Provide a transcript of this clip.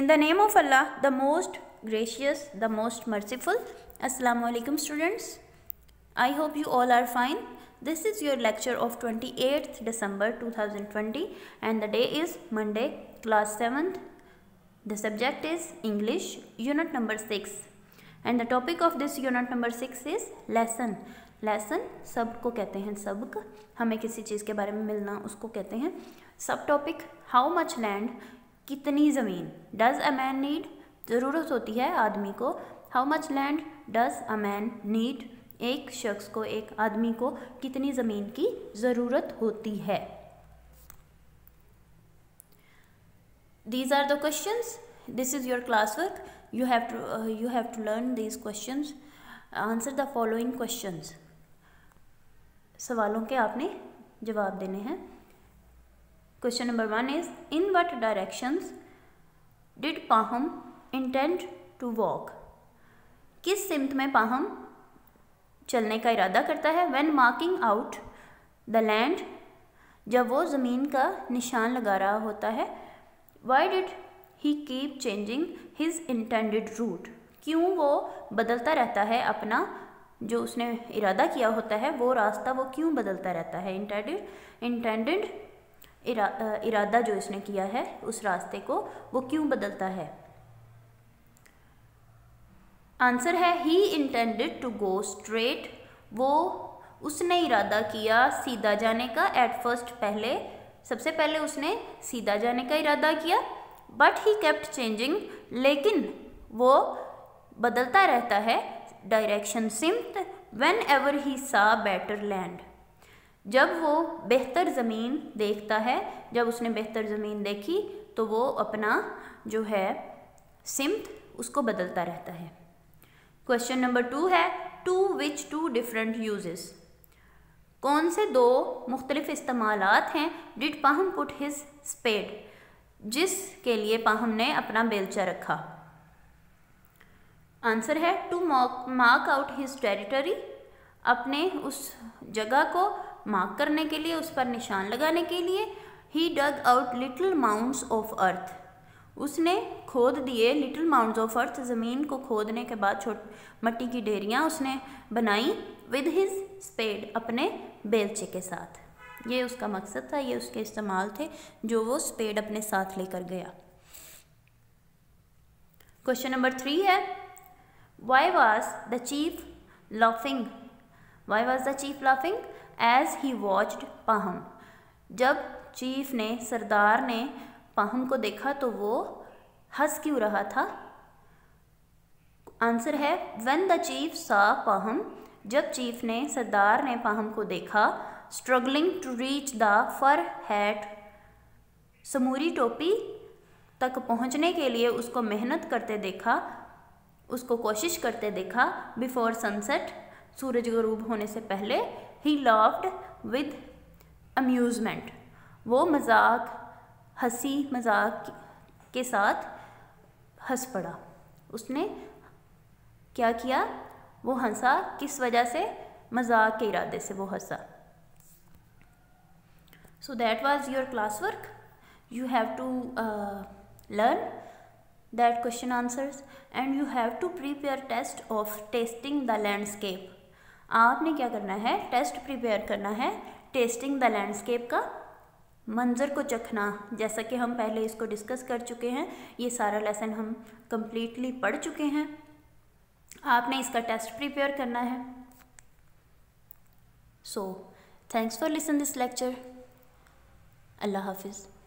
In the name of Allah, the most gracious, the most merciful. Assalamu alaikum students. I hope you all are fine. This is your lecture of 28th December 2020 and the day is Monday, class 7th. The subject is English, unit number 6. And the topic of this unit number 6 is lesson. Lesson सब को कहते हैं सबक, हमें किसी चीज़ के बारे में मिलना उसको कहते हैं। सब टॉपिक हाउ मच लैंड, कितनी ज़मीन। डज़ अ मैन नीड, ज़रूरत होती है आदमी को। How much land does a man need, एक शख्स को, एक आदमी को कितनी ज़मीन की ज़रूरत होती है। These are the questions. This is your classwork. You have to learn these questions. Answer the following questions. सवालों के आपने जवाब देने हैं। Question number 1 is, in what directions did Paham intend to walk? किस सिमत में पाहम चलने का इरादा करता है। When marking out the land, जब वो ज़मीन का निशान लगा रहा होता है। Why did he keep changing his intended route? क्यों वो बदलता रहता है अपना जो उसने इरादा किया होता है वो रास्ता, वो क्यों बदलता रहता है। इंटेंडेड इरादा जो इसने किया है उस रास्ते को वो क्यों बदलता है। आंसर है he intended to go straight, वो उसने इरादा किया सीधा जाने का। एट फर्स्ट, पहले सबसे पहले उसने सीधा जाने का इरादा किया। बट ही केप्ट चेंजिंग, लेकिन वो बदलता रहता है डायरेक्शन सिमत। व्हेन एवर ही सा बेटर लैंड, जब वो बेहतर ज़मीन देखता है, जब उसने बेहतर ज़मीन देखी तो वो अपना जो है सिमत उसको बदलता रहता है। क्वेश्चन नंबर 2 है, to which two different uses, कौन से दो मुख्तलिफ इस्तेमालात हैं। Did Paham put his spade, जिसके लिए पाहम ने अपना बेलचा रखा। आंसर है to mark out his territory, अपने उस जगह को मार्क करने के लिए, उस पर निशान लगाने के लिए। He dug out little mounds of earth, उसने खोद दिए लिटिल माउंट्स ऑफ अर्थ, ज़मीन को खोदने के बाद मट्टी की ढेरियाँ उसने बनाई। विद हिज स्पेड, अपने बेलचे के साथ। ये उसका मकसद था, ये उसके इस्तेमाल थे जो वो स्पेड अपने साथ लेकर गया। क्वेश्चन नंबर 3 है, Why was the chief laughing? Why was the chief laughing as he watched Paham? जब चीफ ने, सरदार ने पाहम को देखा तो वो हंस क्यों रहा था। आंसर है When the chief saw Paham, जब चीफ ने, सरदार ने पाहम को देखा। Struggling to reach the fur hat, समूरी टोपी तक पहुंचने के लिए उसको मेहनत करते देखा, उसको कोशिश करते देखा। बिफोर सनसेट, सूरज गरूब होने से पहले। ही लाफ्ड विद अम्यूज़मेंट, वो मजाक, हंसी मजाक के साथ हंस पड़ा। उसने क्या किया, वो हंसा, किस वजह से, मजाक के इरादे से वो हंसा। So that was your class work. You have to learn that question answers and you have to prepare test of tasting the landscape. आपने क्या करना है, टेस्ट प्रिपेयर करना है टेस्टिंग द लैंडस्केप का, मंजर को चखना। जैसा कि हम पहले इसको डिस्कस कर चुके हैं, ये सारा लेसन हम कम्प्लीटली पढ़ चुके हैं। आपने इसका टेस्ट प्रिपेयर करना है। So thanks for listen this lecture. अल्लाह हाफिज़।